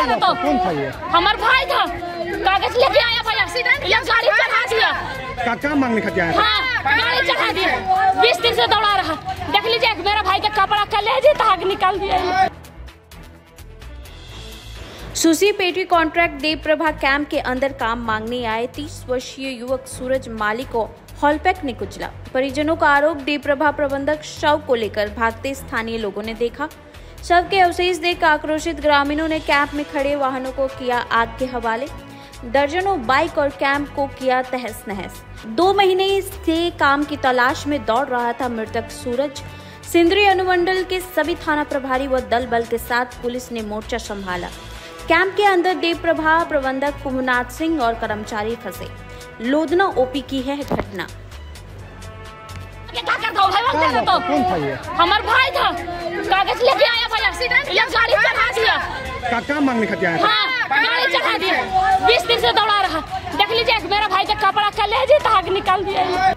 दे तो। कौन था ये? हमार भाई था, कागज लेके आया भाई, एक्सीडेंट किया, गाड़ी चढ़ा दिया। क्या मांगने खातिर आया? हाँ, गाड़ी चढ़ा दिया, 20 दिन से दौड़ा रहा। देख लीजिए, मेरा भाई का कपड़ा कलेजे ताग निकाल दिया। सुसी पेटी कॉन्ट्रैक्ट देव प्रभा कैंप के अंदर काम मांगने आए 30 वर्षीय युवक सूरज माली को हॉलपैक ने कुचला। परिजनों का आरोप, देव प्रभा प्रबंधक शव को लेकर भागते स्थानीय लोगों ने देखा। शव के अवशेष देख आक्रोशित ग्रामीणों ने कैंप में खड़े वाहनों को किया आग के हवाले। दर्जनों बाइक और कैंप को किया तहस नहस। 2 महीने से काम की तलाश में दौड़ रहा था मृतक सूरज। सिंदरी अनुमंडल के सभी थाना प्रभारी व दल बल के साथ पुलिस ने मोर्चा संभाला। कैंप के अंदर देव प्रभा प्रबंधक कुमुनाथ सिंह और कर्मचारी फंसे। लोधना ओपी की है घटना। तो कौन था ये? हमार भाई था, कागज लेके आया भाई, एक्सीडेंट किया, गाड़ी चढ़ा दिया। क्या मांगने खातिर आया? हाँ, गाड़ी चढ़ा दिया, 20 दिन से दौड़ा रहा। देख लीजिए, मेरा भाई का कपड़ा कलेजे ताग निकाल दिया।